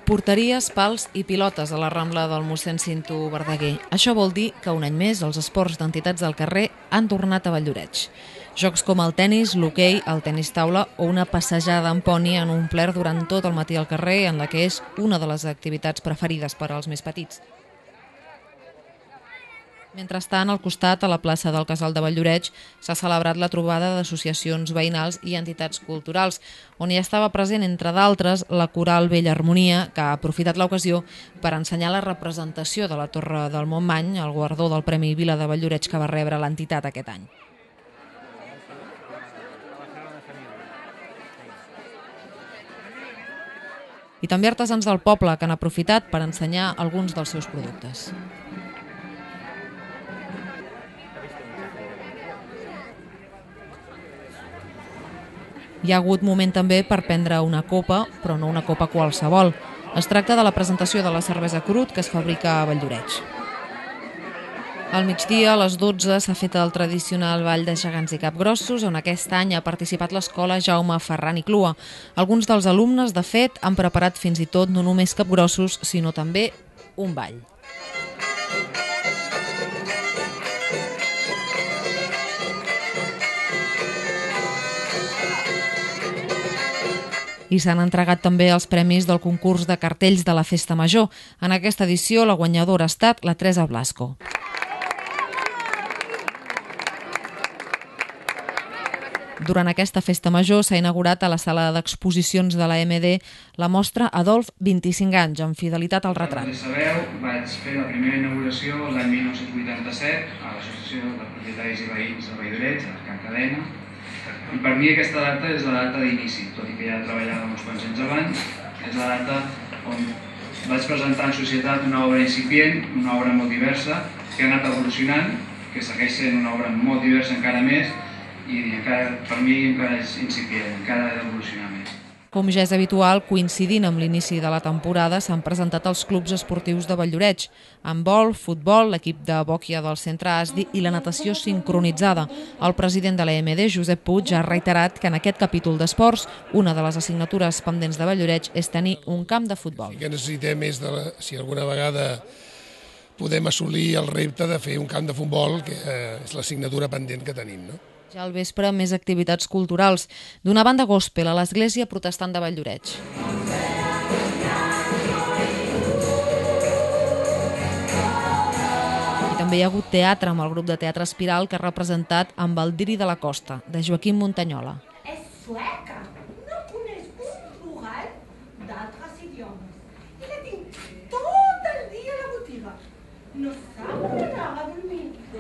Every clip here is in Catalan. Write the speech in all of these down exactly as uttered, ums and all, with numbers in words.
Porteries, pals i pilotes a la Rambla del mossèn Cinto Verdaguer. Això vol dir que un any més els esports d'entitats del carrer han tornat a Valldoreix. Jocs com el tennis, l'hoquei, el tenis taula o una passejada amb poni han omplert durant tot el matí al carrer, en la que és una de les activitats preferides per als més petits. Mentrestant, al costat, a la plaça del Casal de Valldoreix, s'ha celebrat la trobada d'associacions veïnals i entitats culturals, on hi estava present, entre d'altres, la coral Bella Harmonia, que ha aprofitat l'ocasió per ensenyar la representació de la Torre del Montmany, el guardó del Premi Vila de Valldoreix que va rebre l'entitat aquest any. I també artesans del poble que han aprofitat per ensenyar alguns dels seus productes. Hi ha hagut moment també per prendre una copa, però no una copa qualsevol. Es tracta de la presentació de la cervesa Crut que es fabrica a Valldoreix. Al migdia, a les dotze, s'ha fet el tradicional ball de gegants i capgrossos, on aquest any ha participat l'escola Jaume Ferran i Clua. Alguns dels alumnes, de fet, han preparat fins i tot no només capgrossos, sinó també un ball. I s'han entregat també els premis del concurs de cartells de la Festa Major. En aquesta edició, la guanyadora ha estat la Teresa Blasco. Durant aquesta Festa Major s'ha inaugurat a la sala d'exposicions de la M D la mostra Adolf, vint-i-cinc anys, amb fidelitat al retrat. Com sabeu, vaig fer la primera inauguració l'any mil nou-cents vuitanta-set a l'Associació de Propietaris i Veïns de Valldoreix, a Can Cadena. I per mi aquesta data és la data d'inici, tot i que ja treballava uns quants anys abans. És la data on vaig presentar en societat una obra incipient, una obra molt diversa, que ha anat evolucionant, que segueix sent una obra molt diversa encara més, i encara, per mi encara és incipient, encara ha d'evolucionar més. Com ja és habitual, coincidint amb l'inici de la temporada, s'han presentat els clubs esportius de Valldoreix, handbol, futbol, l'equip de bòquia del centre Asdi i la natació sincronitzada. El president de la M D, Josep Puig, ha reiterat que en aquest capítol d'esports una de les assignatures pendents de Valldoreix és tenir un camp de futbol. Sí que necessitem és, de la, si alguna vegada podem assolir el repte de fer un camp de futbol, que és l'assignatura pendent que tenim, no? Ja al vespre, més activitats culturals. D'una banda gospel a l'Església Protestant de Valldoreix. I també hi ha hagut teatre amb el grup de teatre Espiral que ha representat amb el Diri de la Costa, de Joaquim Montanyola. És sueca, no coneix un plural d'altres idiomes. I la tinc tot el dia a la botiga. No sap on anar a dormir.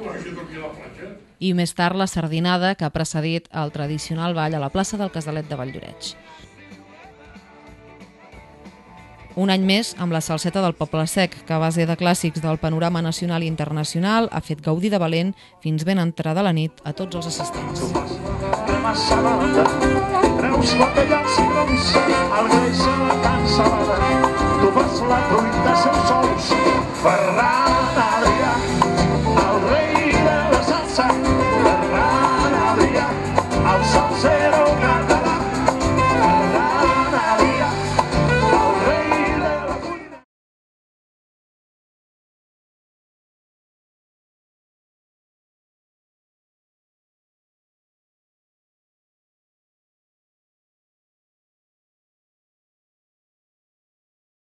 I més tard la sardinada que ha precedit el tradicional ball a la plaça del Casalet de Valldoreix. Un any més amb la salseta del Poble Sec, que a base de clàssics del panorama nacional i internacional ha fet gaudir de valent fins ben entrada la nit a tots els assistents. Treus botellars i broms, el greix a la cansalada, tu fas la truita sense sous, Ferran.